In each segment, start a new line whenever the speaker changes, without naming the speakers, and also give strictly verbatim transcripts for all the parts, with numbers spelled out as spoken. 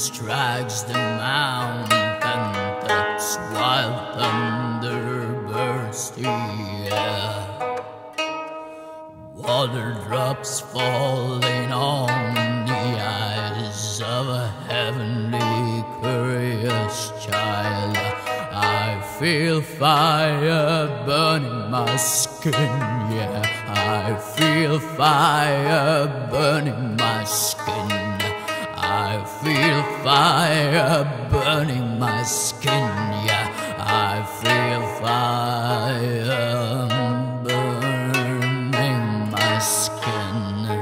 strikes the mountain tops, wild thunder bursts the air. Water drops falling on the eyes of a heavenly curious child. I feel fire burning my skin, yeah. I feel fire burning my skin. I feel fire burning my skin, yeah. I feel fire burning my skin.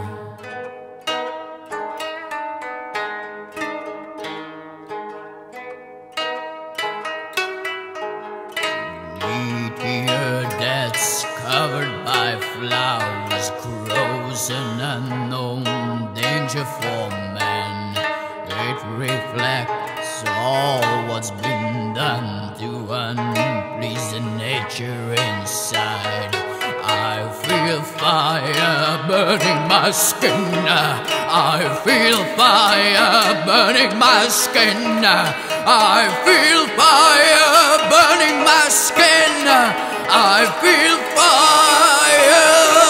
Meteor that's covered by flowers grows an unknown danger for man. It reflects all what's been done to unplease the nature inside. I feel fire burning my skin. I feel fire burning my skin. I feel fire burning my skin. I feel fire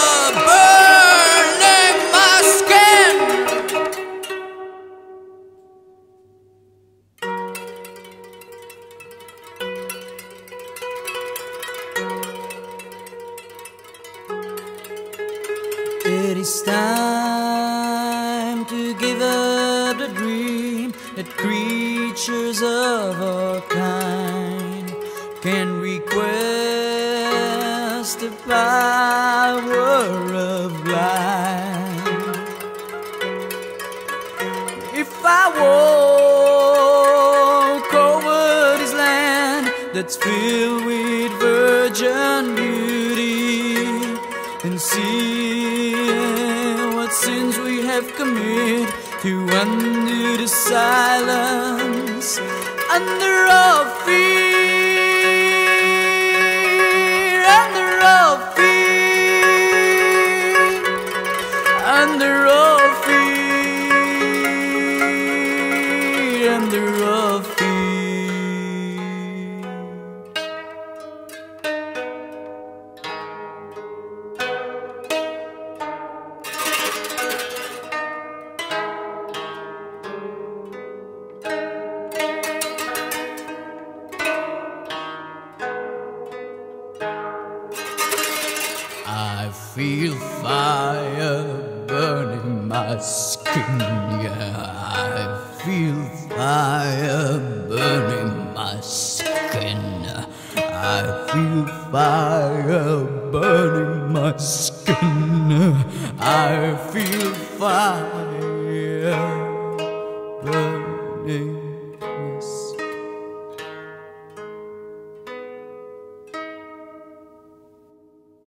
burning my skin.
It is time to give up the dream that creatures of our kind can request the power of life. If I walk over this land that's filled with virgin beauty and see what sins we have committed to undo the silence under our feet, under our feet, under our feet, under our feet.
I feel fire burning my skin, yeah. I feel fire burning my skin. I feel fire burning my skin. I feel fire burning